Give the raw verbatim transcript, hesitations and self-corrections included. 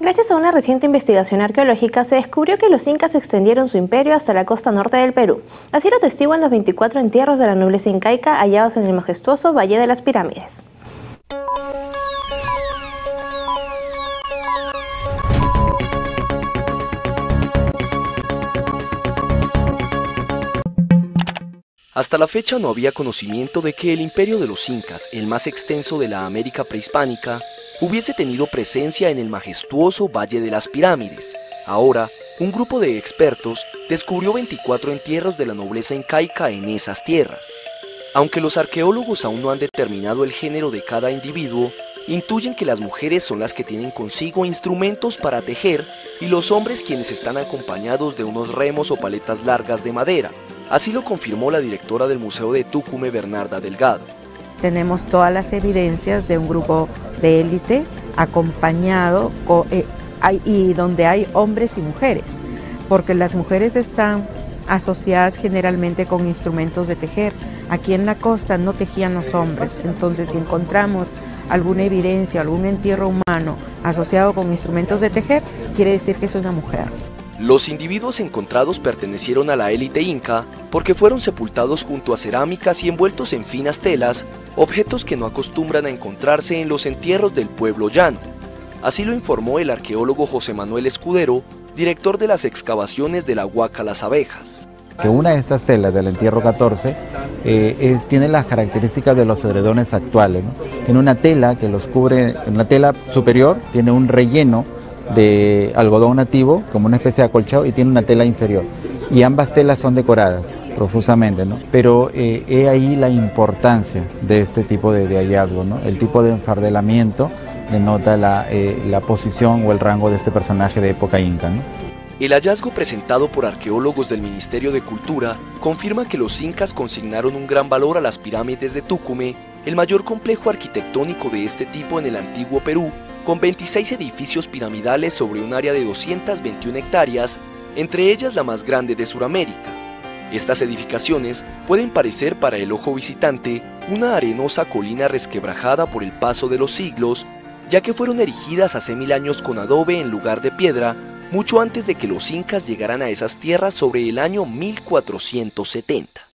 Gracias a una reciente investigación arqueológica se descubrió que los incas extendieron su imperio hasta la costa norte del Perú. Así lo atestiguan los veinticuatro entierros de la nobleza incaica hallados en el majestuoso Valle de las Pirámides. Hasta la fecha no había conocimiento de que el imperio de los incas, el más extenso de la América prehispánica, hubiese tenido presencia en el majestuoso Valle de las Pirámides. Ahora, un grupo de expertos descubrió veinticuatro entierros de la nobleza incaica en esas tierras. Aunque los arqueólogos aún no han determinado el género de cada individuo, intuyen que las mujeres son las que tienen consigo instrumentos para tejer y los hombres quienes están acompañados de unos remos o paletas largas de madera. Así lo confirmó la directora del Museo de Tucumán, Bernarda Delgado. Tenemos todas las evidencias de un grupo de élite acompañado eh, hay, y donde hay hombres y mujeres, porque las mujeres están asociadas generalmente con instrumentos de tejer. Aquí en la costa no tejían los hombres, entonces si encontramos alguna evidencia, algún entierro humano asociado con instrumentos de tejer, quiere decir que es una mujer. Los individuos encontrados pertenecieron a la élite inca porque fueron sepultados junto a cerámicas y envueltos en finas telas, objetos que no acostumbran a encontrarse en los entierros del pueblo llano. Así lo informó el arqueólogo José Manuel Escudero, director de las excavaciones de la Huaca Las Abejas. Que una de estas telas del entierro catorce eh, es, tiene las características de los edredones actuales, ¿no? Tiene una tela que los cubre, en la tela superior tiene un relleno de algodón nativo, como una especie de acolchado, y tiene una tela inferior. Y ambas telas son decoradas profusamente, ¿no? Pero eh, he ahí la importancia de este tipo de, de hallazgo, ¿no? El tipo de enfardelamiento denota la, eh, la posición o el rango de este personaje de época inca, ¿no? El hallazgo presentado por arqueólogos del Ministerio de Cultura confirma que los incas consignaron un gran valor a las pirámides de Tucumán, el mayor complejo arquitectónico de este tipo en el antiguo Perú, con veintiséis edificios piramidales sobre un área de doscientas veintiuna hectáreas, entre ellas la más grande de Sudamérica. Estas edificaciones pueden parecer para el ojo visitante una arenosa colina resquebrajada por el paso de los siglos, ya que fueron erigidas hace mil años con adobe en lugar de piedra, mucho antes de que los incas llegaran a esas tierras sobre el año mil cuatrocientos setenta.